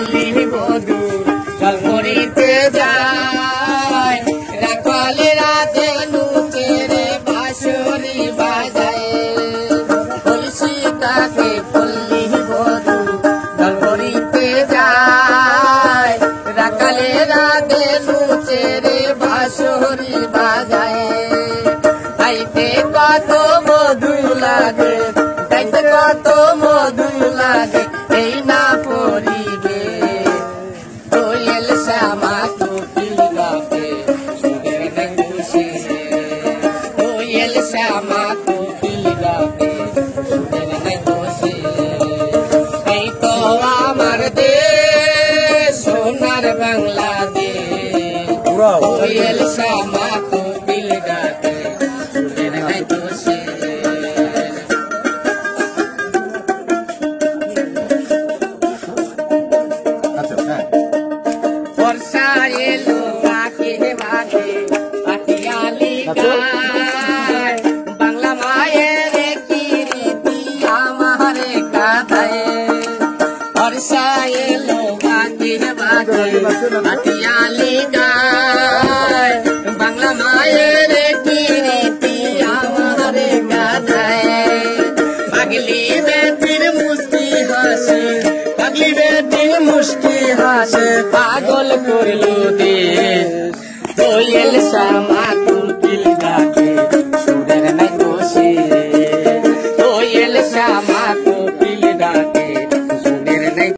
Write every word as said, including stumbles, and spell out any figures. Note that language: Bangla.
পল্লী বধূ জল করিতে যায় রাখালে রাতে লুচেরে বাঁশরি বাজায় কলসি কাকে পল্লী বধূ জল করিতে যায় রাখালে রাতে লুচেরে বাঁশরি বাজায় তাইতে কত মধু লাগে তাইতে কত মধু লাগে এই না পরিবে দোয়েল শ্যামা কোকিল গাবে সুরের নাই খুশি দোয়েল শ্যামা কোকিল গাবে সুরের নাই খুশি এই তো আমার দেশ সোনার বাংলাদেশ দোয়েল শ্যামা কোকিল গাবে সুরের নাই খুশি বর্ষা এলো বাঁকে বাঁকে পাটিয়ালি গায় বাংলা মায়ের কি রীতি আমারে কাঁদায় বর্ষা এলো বাঁকে বাঁকে পাটিয়ালি গায় বাংলা মায়ের কি রীতি আমারে কাঁদায় পাগলি বেটির মুস্তি হাসে পাগলি বেটির মুস্তি হাসে পাগল করলো দেশ দোয়েল শ্যামা কোকিল গায়